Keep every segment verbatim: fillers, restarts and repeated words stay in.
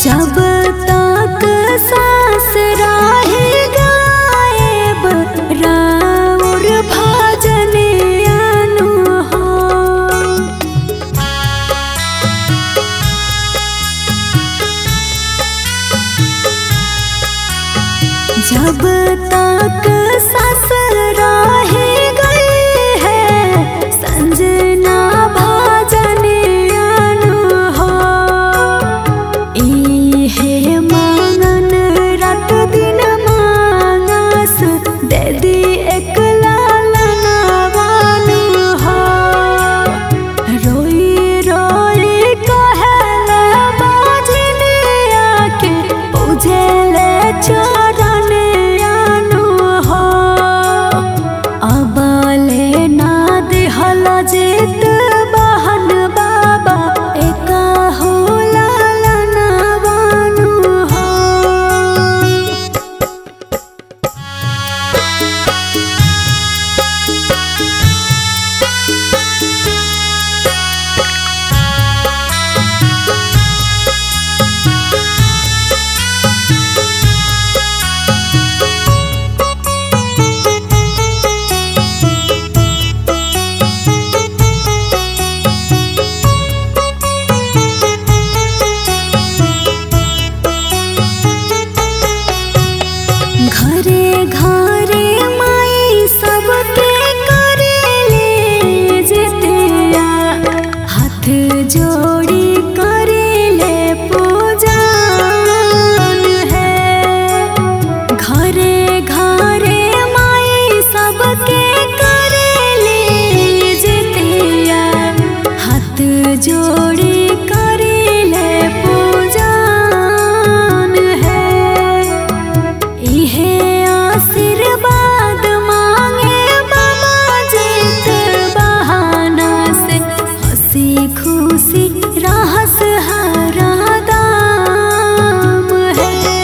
जब तक सांस रहे गायब राउर भजन अनु हो। जब तक सांस रहे गई है संजना भजन अनु हो। इहे मांगन रात दिन मांगस दे दी एक लालना बानु हो। रोई रोई कहले बाजनिया के पूजेले चरण अनु हो। अबले ना दिहल जित बहन बाबा एका हो लालना बानु हो। घरे घरे माई सबके करेले जितिया हाथ जोड़ी करेले पूजन है। घरे घरे माई सबके करेले जितिया हाथ जोड़ी करेले पूजन है। इहे आशीर्वाद मांगे बाबा जित बहाना से हंसी खुशी रहस हरा दाम है।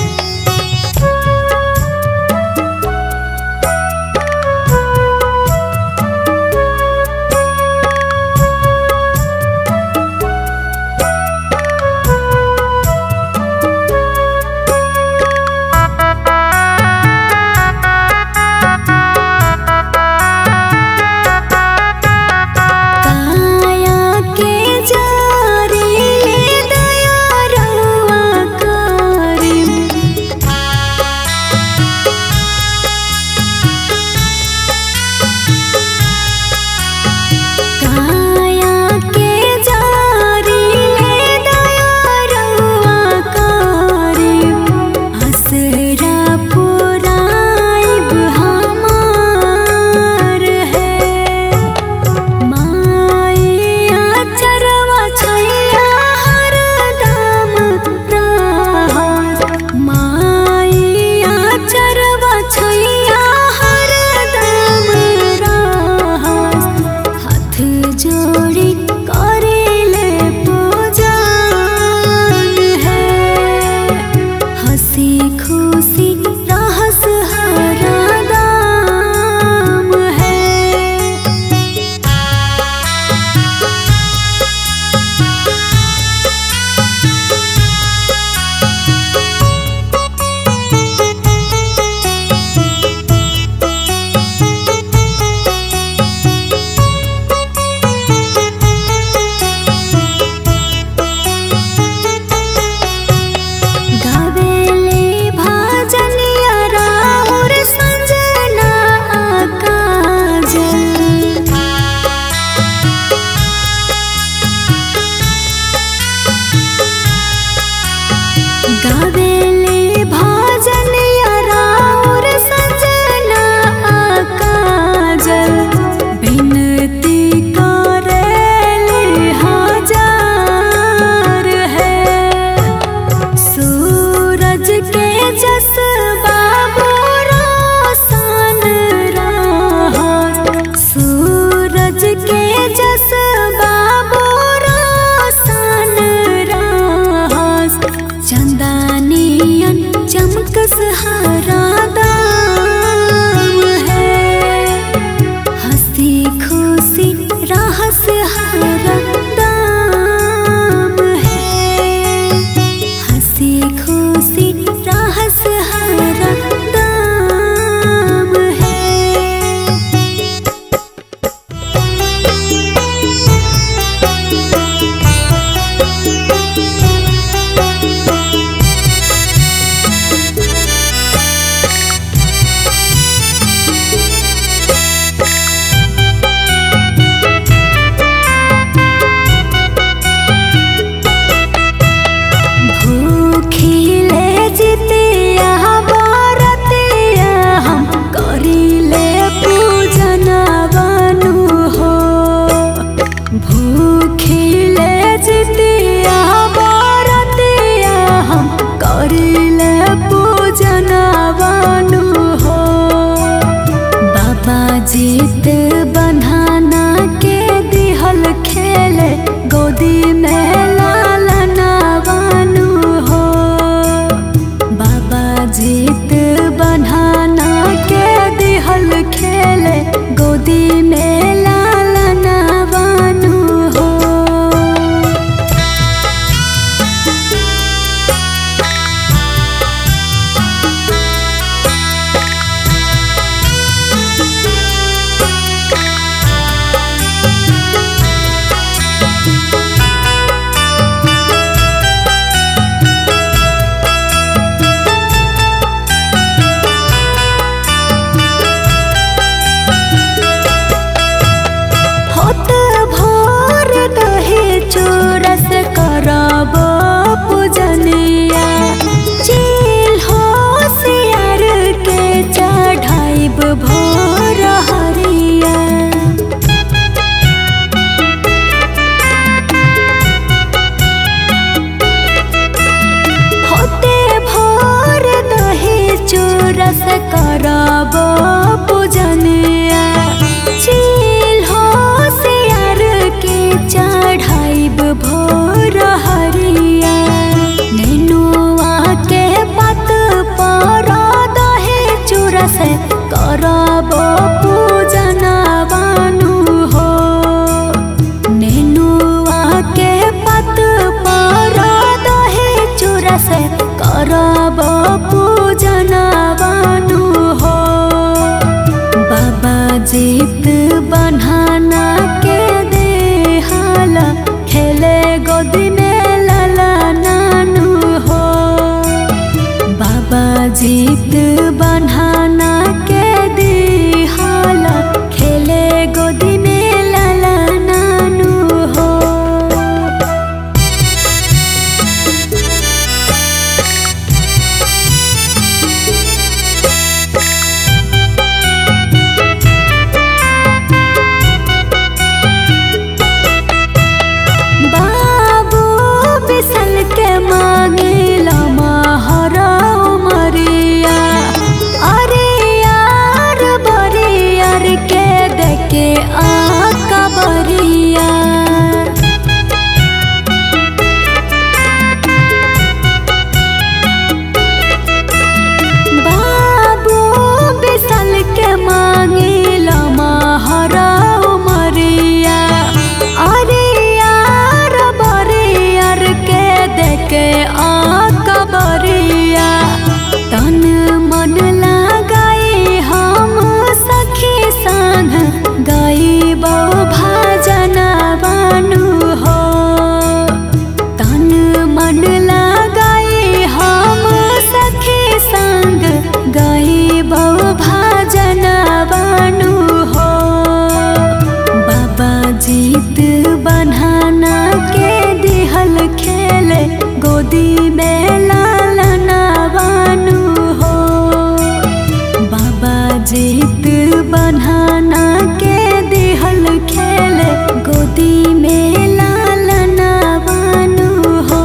काया के जारी दया रवा करी। काया के जारी दया रवा करी। असरा पुराइब हमार है। माया चरवा छैया हरदम रहस। माया चरवा छैया हरदम रहस। हाथ जोड़ी करेले पूजन है। हंसी खुशी रहस हरा दाम है। गावेले भजनिया राउर संजना काजल। गावेले भजनिया राउर संजना काजल। विनती करेले हजार है। सूरज के जस बाबू रोशन रहस। सूरज के जस बाबू रोशन रहस। चंदनियन चमकस हरा दाम है। हंसी खुशी रहस हरा दाम है। जीत बन्हाना के दिहल खेले गोदी में लालना बानू हो। बाबा जीत बन्हाना के दिहल खेले गोदी में लालना बानू हो। जीत बन्हाना के देहाला खेले गोदी में लाला नानू हो। बाबा जीत बन्हाना के देहाला खेले गोदी में लाला नानू हो। जीत बन्हाना के दिहल खेले गोदी में लालना बानू हो। बाबा जीत बन्हाना के दिहल खेले गोदी में लालना बानू हो।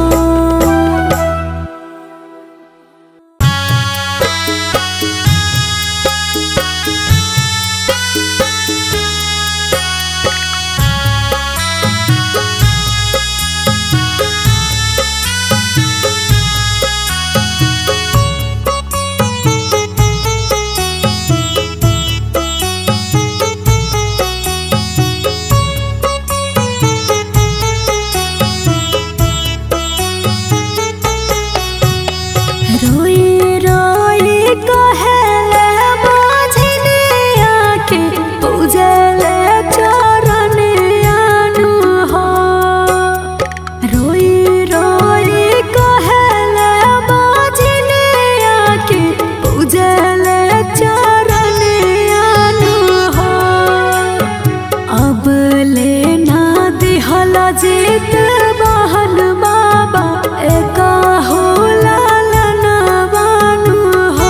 जीत बहन बाबा एका हो लालना बानू हो।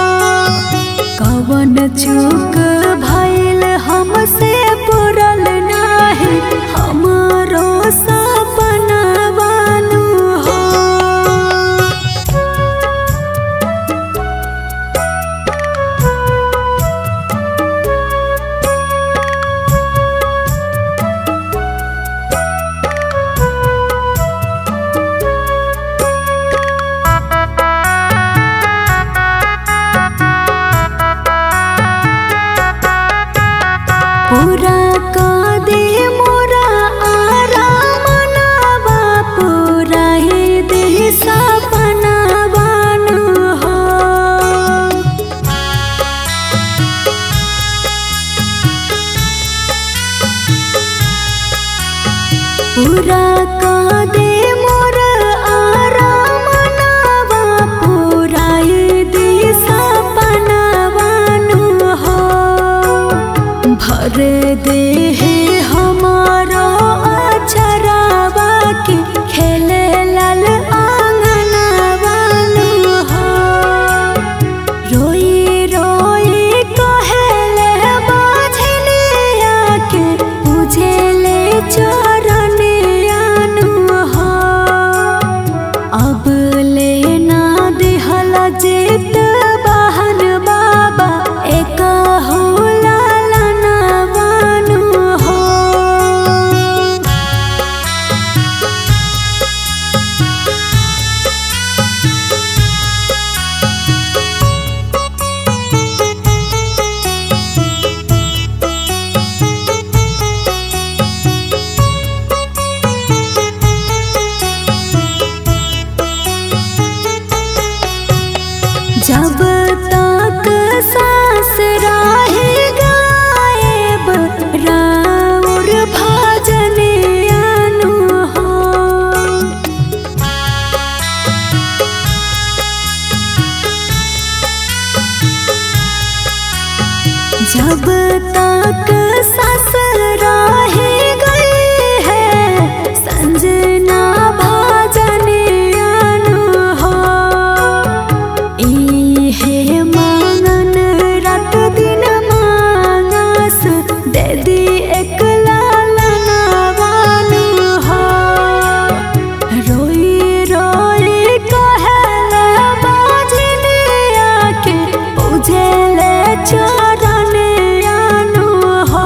कवन चूक भइल हमसे पुरल नाही हमारो सपना बानू हो। जब तक सास रहे गई है संजना भाजन अनु हो। इहे मांगन रात दिन मांगस दे दी एक लालना वानु हो। रोई रोई कहले बाजनिया के पूजेले चरण अनु हो।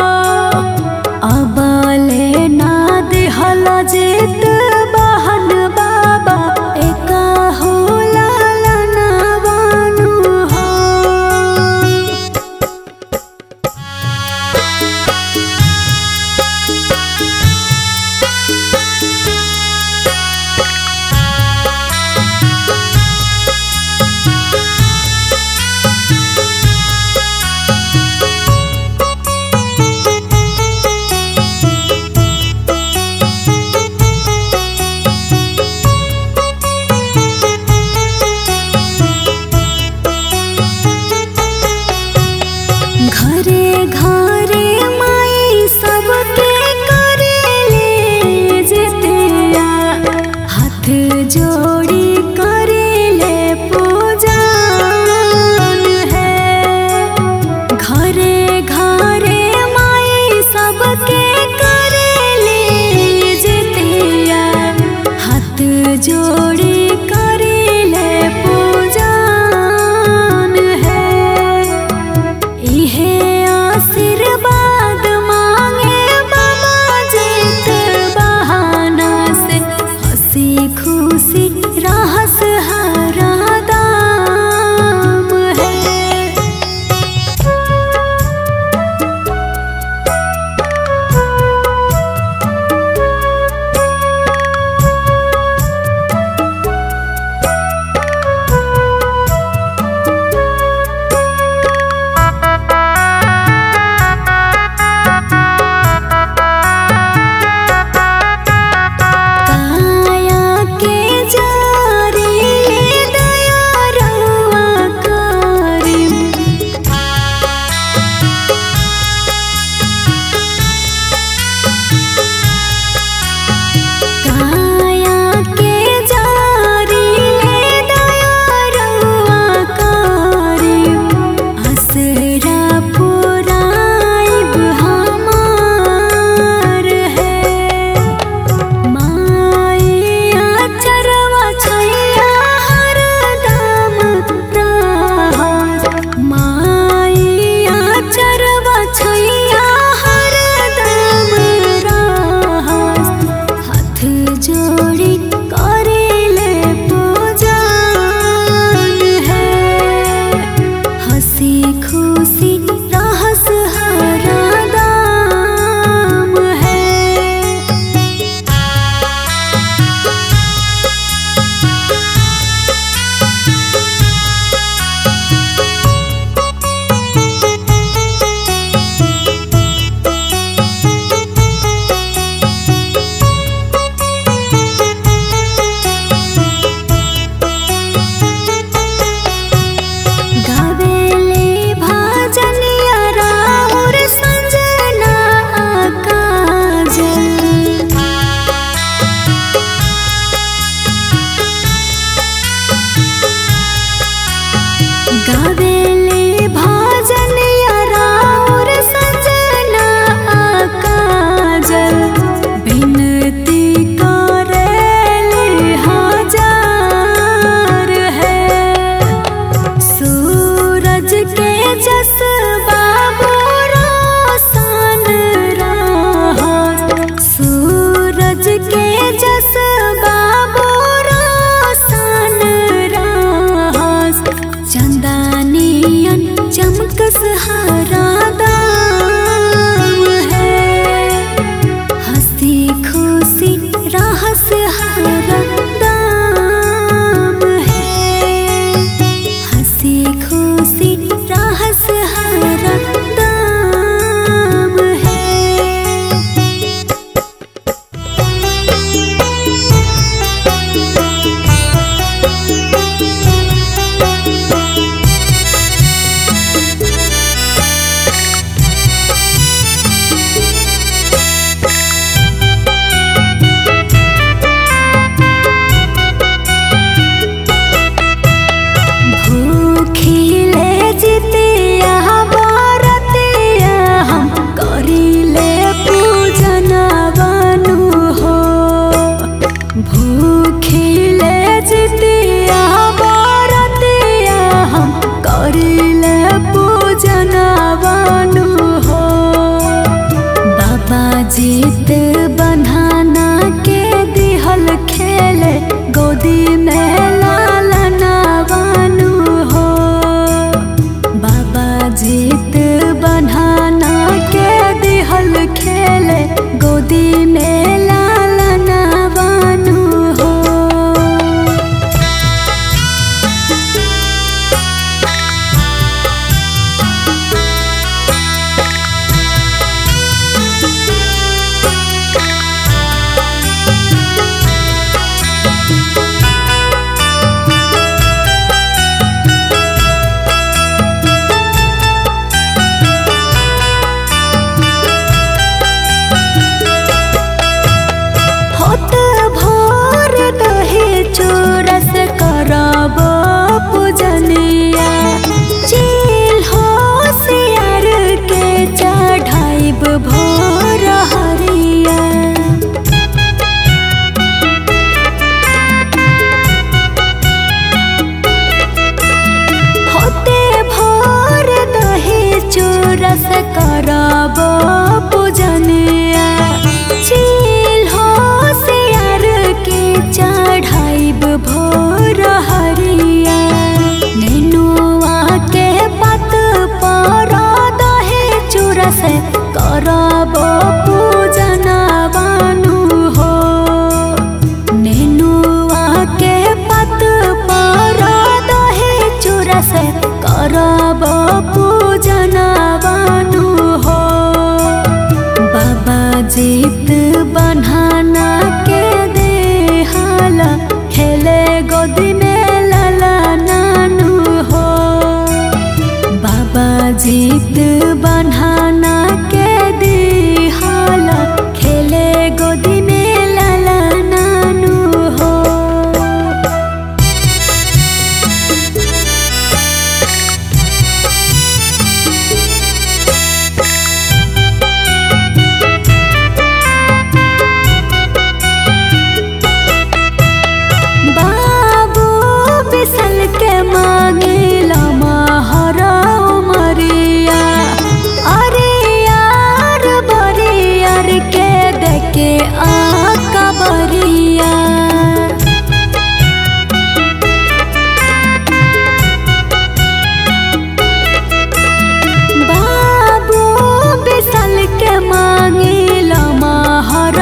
अबले ना दिहल जित बहन बाबा एका हो लालना वानु हो। घरे घरे माई सबके करेले जितिया हाथ जोड़ी करेले पूजन है। घरे घरे माई सबके करेले जितिया हाथ जोड़ी करेले पूजन है। इहे आशीर्वाद मांगे बाबा जित बहाना से हंसी खुशी में लालना बानु हो। बाबा जीत बन्हाना के दिहल खेले गोदी में लालना बानु हो। चूरस करब पूजनिया चील होशियार के चढ़ाइब भोर हरिया। होते भोर दही चूरस करब पूजनिया चील होशियार के चढ़ाइब भोर हरिया। नेनुआ के पत पर दहे चूरस करब पूजना बानु हो। नेनुआ के पत पर दहे चूरस करब पूजना बानु हो। बाबा जीत बन्हाना के देहाला खेले गोदी में लाला नानू हो। बाबा जीत बन्हाना के देहाला खेले गोदी में लाला नानू हो। के मांगिला महर उमरिया अरे यार बरियार के देके आका बरिया। बाबू बिसल के मांगिला महर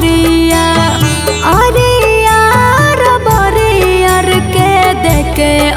उमरिया अरे यार बरियार के देके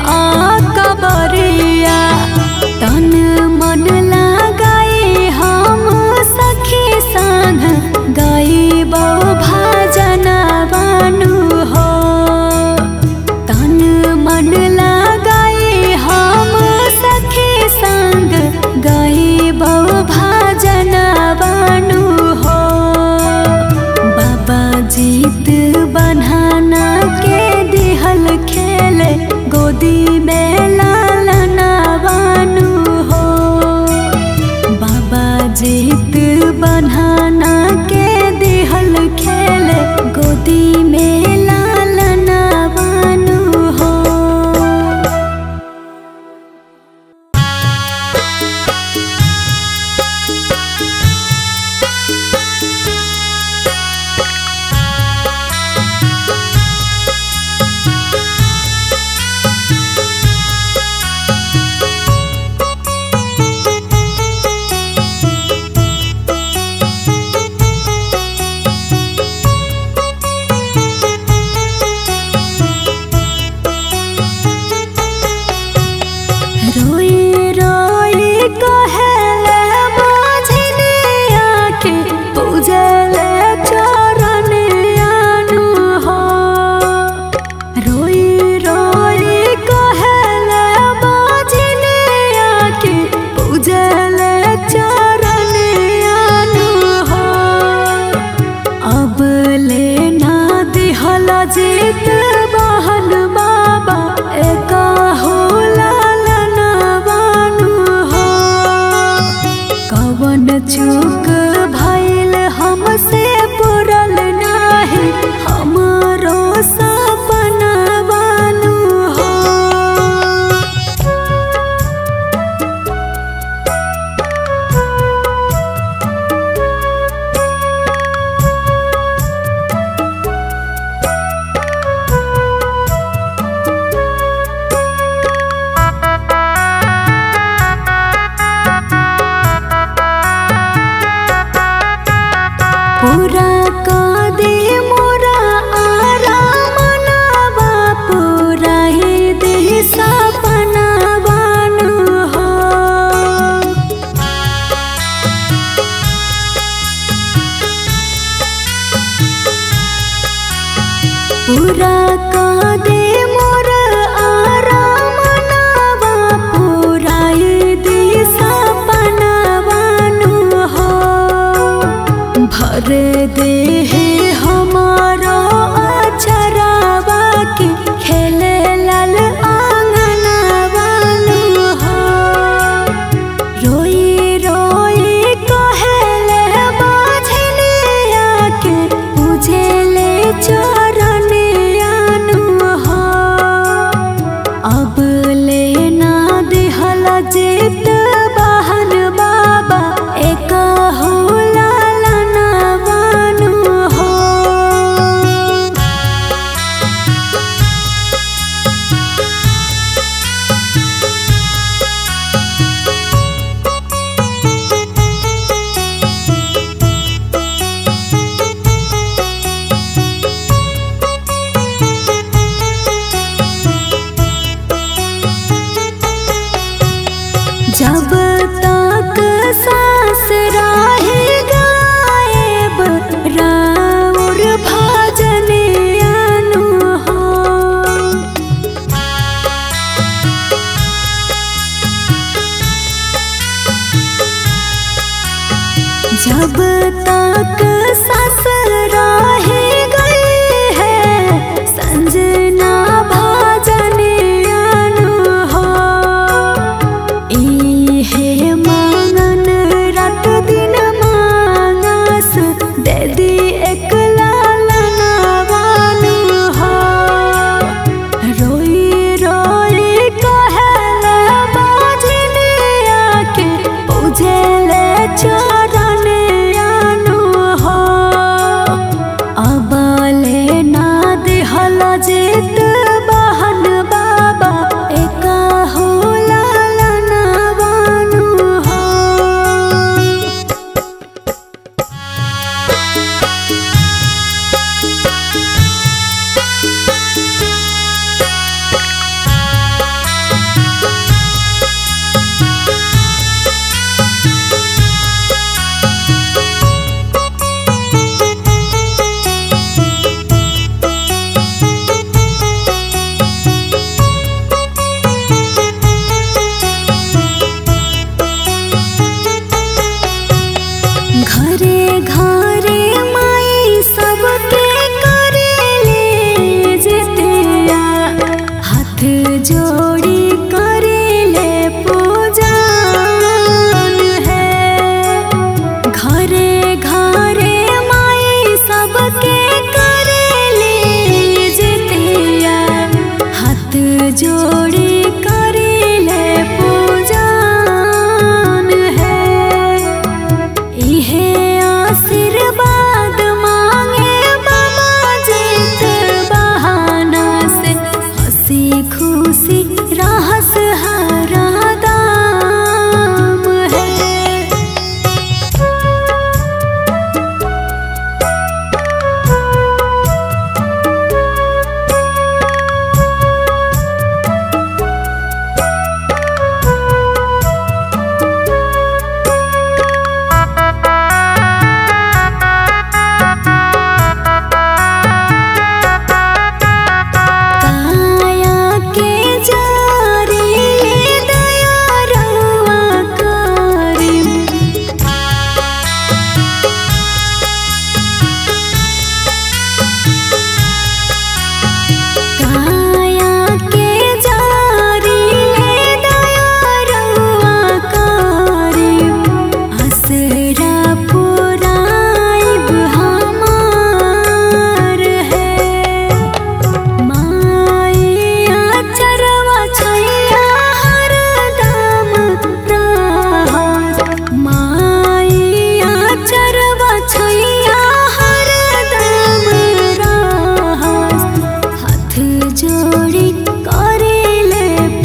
जोड़ी करेले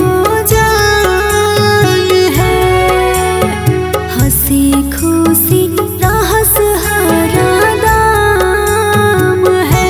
पूजन है। हंसी खुशी रहस हरदम है।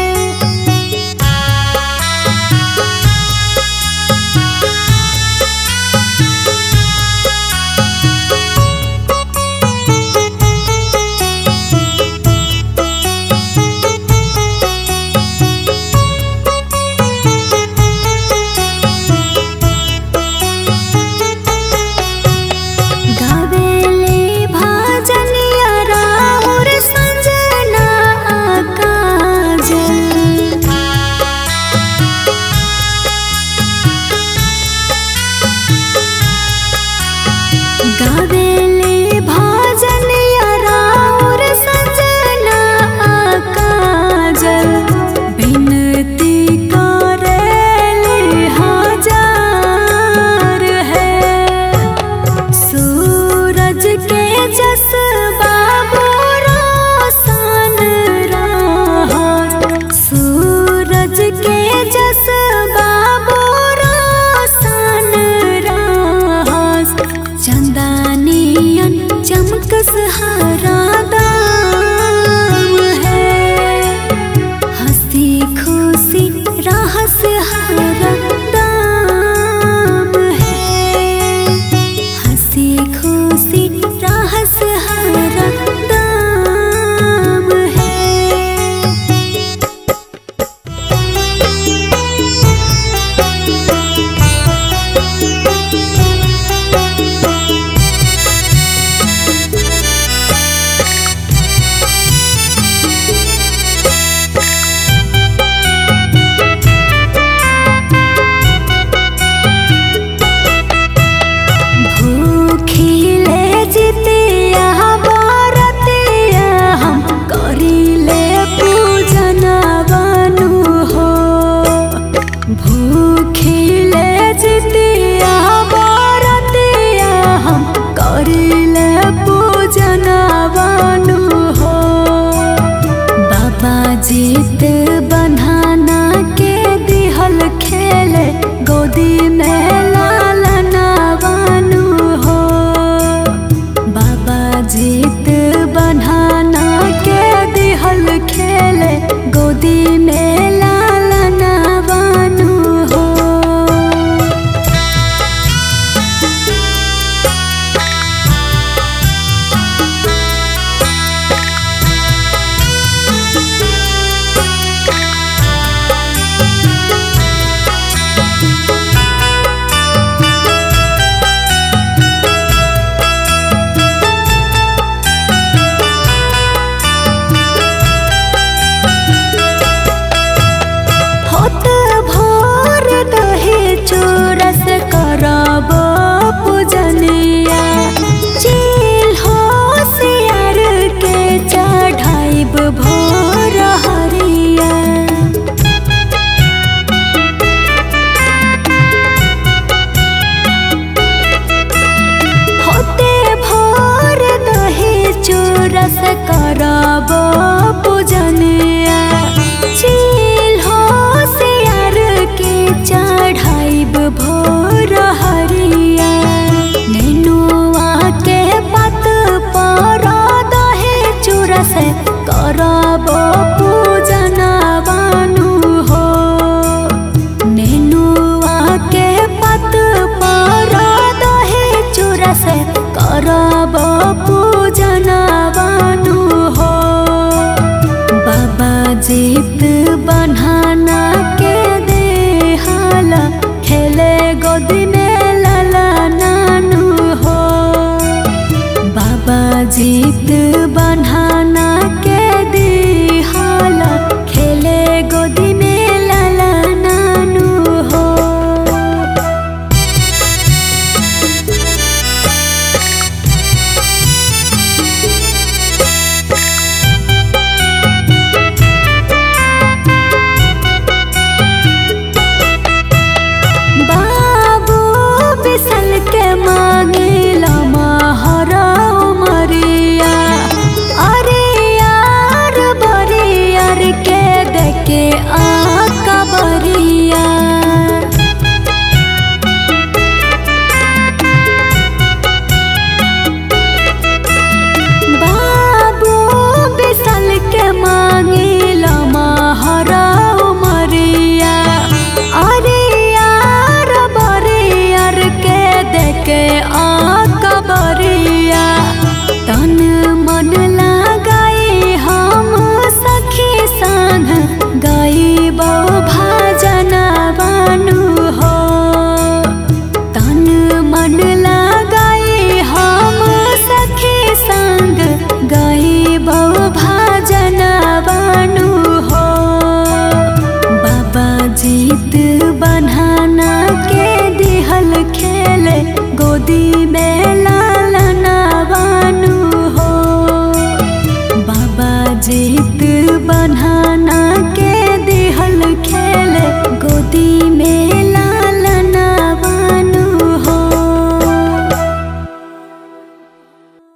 गावेले भजनिया राउर संजना काजल। विनती करेले हजार है। सूरज के जस बाबू रोशन रहत। सूरज के जस बाबू रोशन रहत। चंदनियन चमकस हरदम है। हंसी खुशी रहस हरदम है। हंसी खुशी रहस हरदम है। भू